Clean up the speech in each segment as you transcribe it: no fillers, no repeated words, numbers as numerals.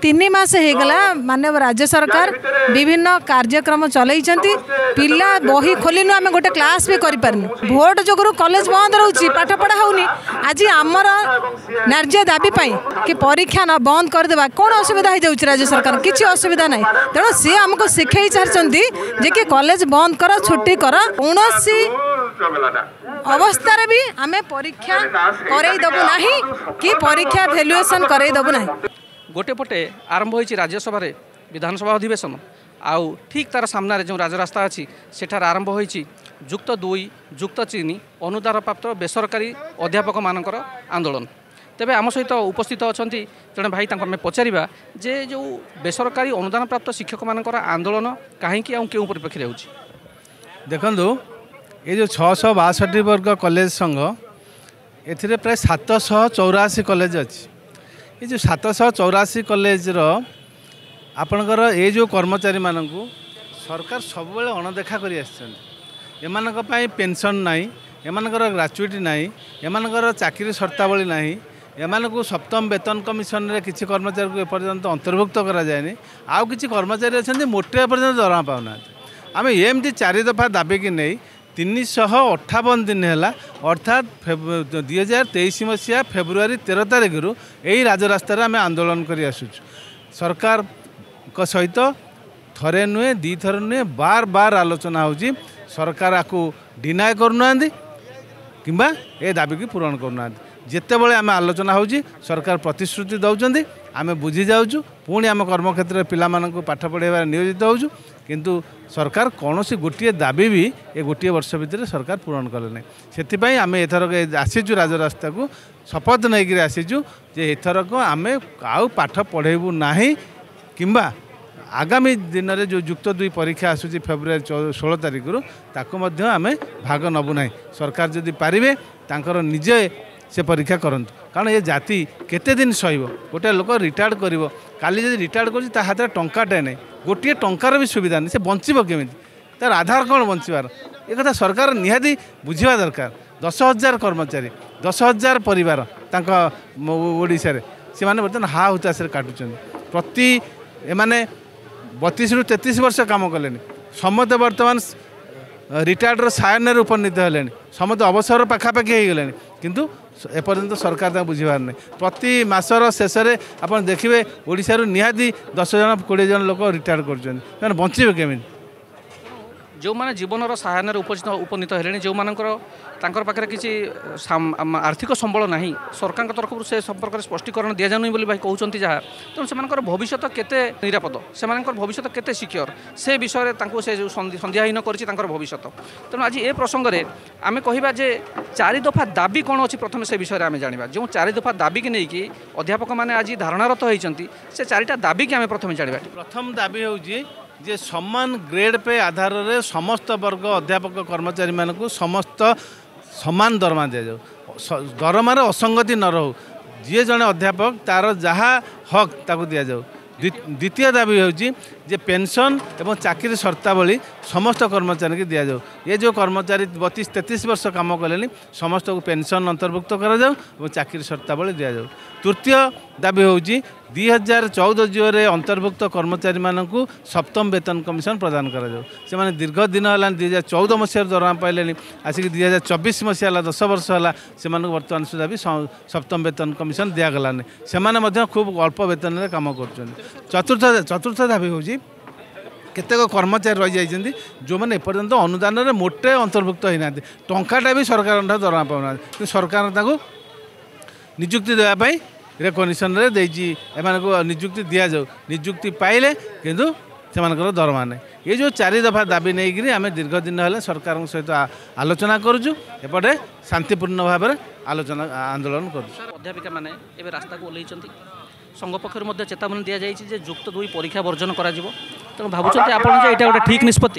तीन मास होगला मानव राज्य सरकार विभिन्न कार्यक्रम चलई पिला बही खोलनु आम गोटे क्लास भी करें भोट जो कॉलेज बंद रोचे पाठ पढ़ा होनी आज आमर न्याय दाबी कि परीक्षा न बंद करदे कौन असुविधा हो जाऊँ राज्य सरकार किसी असुविधा ना तेणु सी आमको शिखई सारी जे कि कॉलेज बंद कर छुट्टी कर कौन अवस्था भी आम परीक्षा करईदेबू ना कि परीक्षा भैल्युएसन करईदेबू ना। गोटे पटे आरंभ होती राज्यसभा विधानसभा अधिवेशन आउ ठीक तार सामने जो राजरास्ता अच्छी सेठार आरंभ होती जुक्त 2 जुक्त 3 अनुदान प्राप्त बेसरकारी अध्यापक मानकर आंदोलन। तेबे आम सहित उपस्थित अच्छा जड़े भाई आम पचारा जे जो बेसरकारी अनुदान प्राप्त शिक्षक मानकर आंदोलन कहीं क्यों परिप्रेक्षी हो देखु ये जो 662 वर्ग कॉलेज संघ ए प्राय 784 कॉलेज अच्छी ये जो 784 कॉलेज आपणकर ये जो कर्मचारी मानक सरकार सब अणदेखा कर एमानक पेंशन नाई एमानकर ग्रेचुटी नाई एमानकर चाकरी शर्तावली नाई एमानक सप्तम वेतन कमिशन रे किसी कर्मचारी को एपर्यंत अंतर्भुक्त करा जाए आउ किसी कर्मचारी अच्छा मोटे एपर्यंत दरमा पाऊना आम एमती 4 दफा दाबी कि नहीं 358 दिन है अर्थात 2023 मसीहा फेब्रुआरी 13 तारिख यही राजरास्तार आम आंदोलन कर सरकार सहित थरे नुहे 2 थर नुहे बार बार आलोचना होची सरकार आपको डिनाय करना कि ए दाबी की पूरण करना जिते बड़े आम आलोचना होची सरकार प्रतिश्रुति दौरान आम बुझी जाऊँ पुणी आम कर्मक्षेत्र पिला पाठ पढ़ाइबार नियोजित होचु किंतु सरकार कौन सी गोटे दाबी भी ये गोटे वर्ष भितर सरकार पूरण कले ना से आम एथरक आसीचु राजरास्ता को शपथ नहीं आसीचु जे एथरक आम आउ पाठ पढ़ेबू ना किंबा आगामी दिन में जो जुक्त 2 परीक्षा आसूची फेब्रुआरी 16 तारिख ताकू आम भाग नबू ना सरकार जदि पारे तांकर निजे से परीक्षा करंतु कारण ये जाति केते दिन सहिब गोटे लोक रिटायर्ड कर काली जब रिटायर्ड कर हाथ में टंकाटे नहीं गोटे टंकार भी सुविधा नहीं से बंचब केमी तार आधार कौन बंचार एक कथा सरकार निहाती बुझा दरकार 10,000 कर्मचारी 10,000 परिवार ओडिशा से माने बर्तमान हा हुताश काटुं प्रति एमाने 32 ରୁ 33 वर्ष काम कले समस्त बर्तमान रिटायर्ड सायन उपनीत है समस्त अवसर पाखापाखि हो गले किंतु एपर्यंत सरकार बुझीबार नहीं प्रति मासर शेष में आप देखिए ओडिशा निहाती 10 जन 20 जन लोक रिटायर्ड कर बंचे केमी जो मैंने जीवन सायन उपनीत है जो पाखे किसी आर्थिक संबल ना सरकार तरफ से संपर्क में स्पष्टीकरण दि जाऊनी भाई कहते जहाँ तेणु से भविष्य केते निरापद से भविष्य केते सिक्योर से विषय से जो संध्याहीन कर भविष्य तेणु आज ये प्रसंग में आम कहवा जे 4 दफा दाबी कौन अच्छी प्रथम से विषय में जाना जो 4 दफा दाबी की नहीं अध्यापक मैंने आज धारणारत होती से 4टा दाबी की आम प्रथम जाना प्रथम दाबी हूँ जे समान ग्रेड पे आधार रे समस्त वर्ग अध्यापक कर्मचारी मानक समस्त समान दरमा दि जाऊ दरमार असंगति न रहू जी जड़े अध्यापक तार जहाँ हक ताकू दि जाऊ द्वितीय दाबी होची पेंशन एवं चाकरी शर्तावली समस्त कर्मचारी की दि जाऊ ये जो कर्मचारी 32-33 वर्ष काम कले समस्त को पेंशन अंतर्भुक्त करा जाऊ और चाकरी शर्तावली दि जाऊ। तृतीय दाबी होची 2014 जिओरे अंतर्भुक्त कर्मचारी मानक सप्तम वेतन कमिशन प्रदान करा जाऊ से माने दीर्घ दिन है 2014 मसीह दरमा पाइले आसिक 2024 मसीहा 10 वर्ष है से बर्तमान सुधा भी सप्तम वेतन कमिशन दिगलानी से खूब अल्प वेतन में कम कर। चतुर्थ दाबी होची केतेक कर्मचारी रही जाइछन्ति जो मैंने एपर्यंत अनुदान रे मोटे अंतर्भुक्त होना टंकाटा भी सरकार दरमा पाऊना कि सरकार निजुक्ति देवाई रेकग्निशन रे देजी एमानकु निजुक्ति दिया जाऊ निजुक्ति पाइले किंतु सेमानकर दरमा नहीं ये जो 4 दफा दाबी नहीं आम दीर्घ दिन है सरकार सहित आलोचना करुचु एपटे शांतिपूर्ण भाव में आलोचना आंदोलन कर। अध्यापिका मैंने एवं रास्ता को ओल्लैंट संघ पक्ष चेतावनी दि जाए जुक्त 2 परीक्षा वर्जन कर तेणु भावुं आप गोटे ठीक निष्पत्ति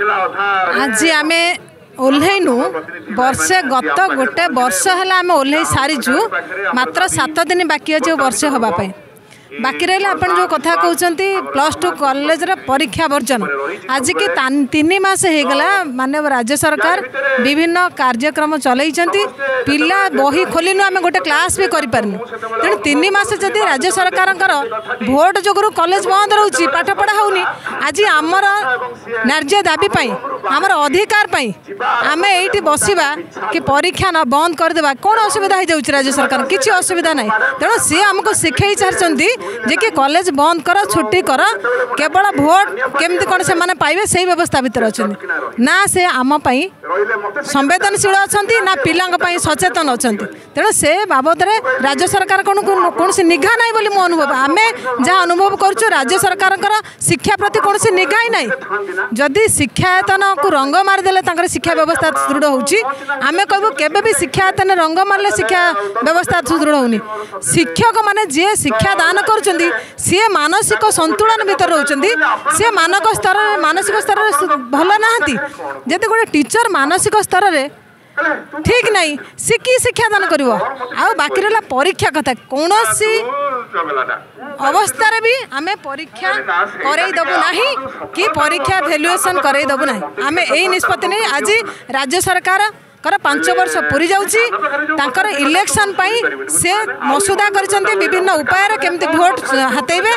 आज आम ओह्लैनु वर्षे गत गोटे वर्ष है आम ओह्लै सारीचु मात्र 7 दिन बाकी अच्छे वर्षे हाँपाई बाकी रहा आप जो कथा कहते +2 कॉलेज परीक्षा वर्जन आज की 3 मास होगला मानव राज्य सरकार विभिन्न कार्यक्रम चलई पिला बही खोलनु आम गोटे क्लास भी करूँ तेणु 3 मास जदि राज्य सरकार भोट जो कॉलेज बंद रोचे पाठ पढ़ा होनी आज आमर न्याय दाबी आमर अधिकार आम ये बसवा कि परीक्षा न बंद करदे कौन असुविधा हो जाऊँ राज्य सरकार किसी असुविधा ना तेणु सी आमको शिखई सारी जे कि कॉलेज बंद कर छुट्टी कर केवल भोट केमती कौन से माने पाइबे से व्यवस्था भीतर अच्छा ना से आम संवेदनशील अच्छा ना पिला सचेतन अच्छा तेणु से बाबद राज्य सरकार कौन सी निघा ना बोली मो अनुभव आम जहाँ अनुभव करुँ राज्य सरकार शिक्षा प्रति कौन सी निघा ही ना जदि शिक्षायतन को रंग मारिदे शिक्षा व्यवस्था सुदृढ़ होमें कहूँ केवे भी शिक्षायतन रंग मारे शिक्षा व्यवस्था सुदृढ़ होनी शिक्षक मैंने जी शिक्षा दान कर सी मानसिक संतुलन भीतर रोचंदी सी मानसिक स्तर भल ना जब गोटे टीचर मानसिक स्तर रे ठीक नहीं सी कि शिक्षा दान कर बाकी रहा परीक्षा कथा कौन सी अवस्था भी आम परीक्षा करईदेबू ना कि परीक्षा भैल्युएसन करईदेबू ना आम यही निष्पत्ति नहीं आज राज्य सरकार 5 वर्ष पूरी जाऊँगी इलेक्शन से मसुदा कर विभिन्न उपाय केमती भोट हाथेबे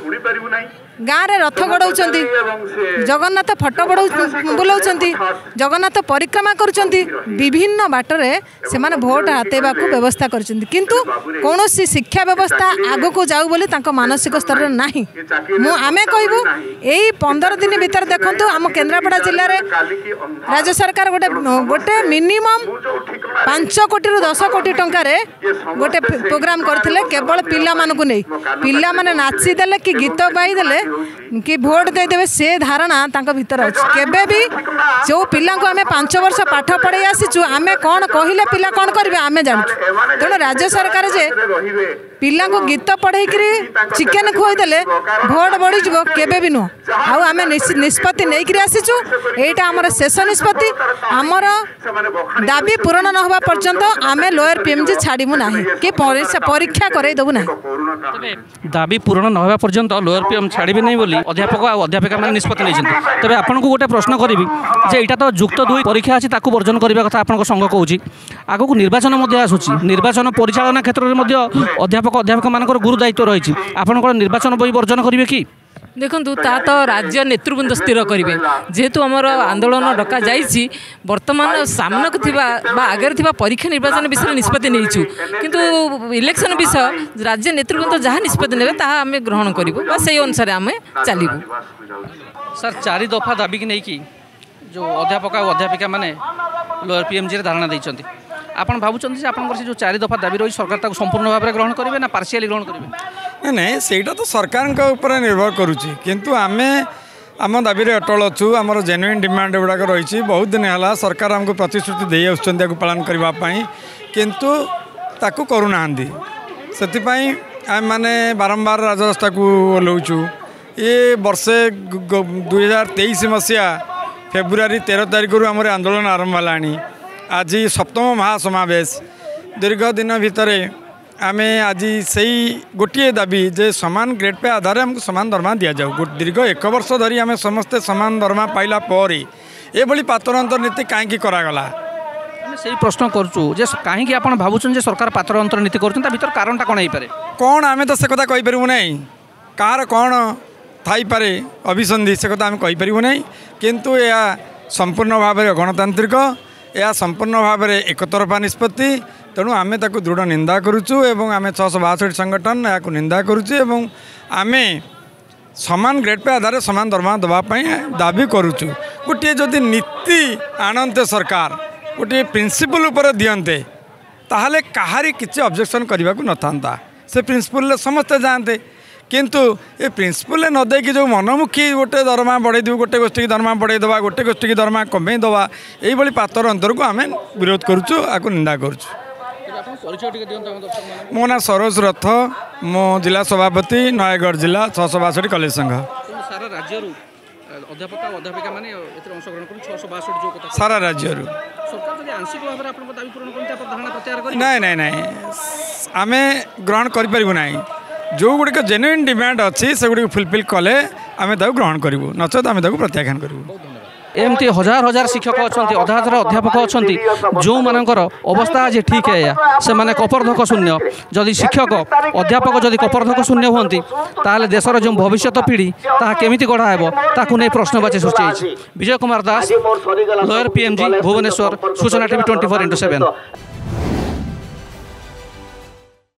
गाँव में रथ गड़ाऊँ जगन्नाथ फटो बुलाऊँ जगन्नाथ परिक्रमा कर विभिन्न बाटरे से भोट हाथेबा को व्यवस्था किंतु कौन शिक्षा व्यवस्था आग को जाऊ बोली मानसिक स्तर ना आम कहूँ यही 15 दिन भीतर देखूँ आम केन्द्रापड़ा जिले में राज्य सरकार गोटे मिनिमम 5 कोटी रु 10 कोटी टंकार गोटे प्रोग्राम करथिले केवल पिला मानकु नहीं पिला माने नाची देले कि गीत गाई देले कि भोट दे देवे से धारणा तांको भीतर अछि केबे भी जो पिला को आमे 5 वर्ष पाठ पढ़ाई आसीचु आमे कोन कहिले पिला कोन करबे आमे जानछु तेणु राज्य सरकार जे पिला को गीत पढ़ाई करी चिकेन खुआई देले भोट बढ़ी जबो केबे भी नो आउ आमे निष्पत्ति नै करी आसीचु एटा हमर शेष निष्पत्ति हमर दाबी पूर्ण न होबा पर्यंत आमे लोअर पीएमजी छाड़ीमु नाही कि परीक्षा करई दबु नाही दाबी पूर्ण न होबा पर्यंत लोअर पीएम छाड़ीबे नहीं बोली अध्यापक और अध्यापिका माने निष्पत्ति नहीं तबे आपन को गोटे प्रश्न करिवि जे एटा तो युक्त 2 परीक्षा अछि ताकू वर्जन करबा कथा आपन को संग कहूची आगो को निर्वाचन मध्ये आसुची निर्वाचन परिचालना क्षेत्र रे मध्ये अध्यापक अध्यापिका मानकर गुरु दायित्व रहिछि आपन को निर्वाचन बही वर्जन करिवे कि देखु ता तो राज्य नेतृवृंद स्थिर करेंगे जेहेतु आमर आंदोलन डका जाइए बर्तमान सामना को आगे परीक्षा निर्वाचन विषय निष्पत्ति नहीं किंतु इलेक्शन विषय राज्य नेतृवृंद जहाँ निष्पत्ति ने आम ग्रहण करूँ से अनुसार आम चलू सर 4 दफा दाबी की नहीं जो अध्यापक और अध्यापिका माने लोअर पीएमजी धारणा देते आपन भावुं से आप जो 4 दफा दाबी रही सरकार संपूर्ण भाव में ग्रहण करेंगे ना पार्शियाली ग्रहण करेंगे नहीं सेटा तो सरकार उपर निर्भर करुच्ची किंतु आमे आम दाबी अटल अच्छु आमर जेन्युइन डिमांड गुड़ाक रही बहुत दिन है सरकार आमको प्रतिश्रुति दे आसुच्च पालन करने किंतु ताकू करूना से आम मैंने बारंबार राजरास्ता को ओह्लौचु ये वर्षे 2023 मसीहा फेब्रुआरी 13 तारिख आम आंदोलन आरंभ है आज 7म महासमावेश दीर्घ दिन भितर आमे आज से गोटे दाबी जे समान ग्रेड पे आधार हमको समान दरमा दि जाऊ दीर्घ 1 वर्ष धरी आम समस्ते समान दरमा पाइला ये पातर नीति कहीं करागला से प्रश्न करूँ जे कहीं आप भावुन सरकार पातर अंतर नीति कर कारणटा कौन हो कौन आम तो से कथा कहींपरू ना कार कौन थाईपे अभिसंधि से कथा आम कहींपरू ना किंतु यह संपूर्ण भाव में गणतांत्रिक यह संपूर्ण भाव में एकतरफा निष्पत्ति तेणु आम ताकू दृढ़ निंदा करुचु एवं आम 662 संगठन या निंदा करुचु एवं आम समान ग्रेड पे आधार समान दरमा देवाई दाबी करुचु गोटे जदि नीति आणते सरकार गोटे प्रिंसिपल उपर दियंते ताहले कहारी किसी ऑब्जेक्शन करने को न था से प्रिंसिपल समस्ते जाते किंतु ये प्रिंसिपल न देकी जो मनमुखी गोटे दरमा बढ़े देव गोटे गोष्ठी की दरमा बढ़े देवा गोटे गोष्ठी की दरमा कमे देवा यही पातर अंतर को आम विरोध करुचु आपको निंदा करुचु मो ना सरोज रथ मो जिला सभापति नयगढ़ जिला 662 कॉलेज संघ सारा राज्य नहीं नहीं नहीं आम ग्रहण करें जो गुड़िक जेन्युइन डिमांड अच्छी से गुड़ी फुलफिल कले आम ग्रहण करूँ नचेत आम प्रत्याख्यान करूँ एमती हजार हजार शिक्षक अच्छा अधा हजार अध्यापक अच्छा जो मानकर अवस्था आज ठीक है से माने कपर्धक शून्य जदि शिक्षक अध्यापक जदि कपर्धक शून्य हमें ताहले देशर जो भविष्य पीढ़ी ताहा केमिति गढ़ा हेबो ताकू नहीं प्रश्नवाची सृष्टि। Vijay Kumar Das, lawyer PMG, Bhubaneswar, Suchana TV 24x7।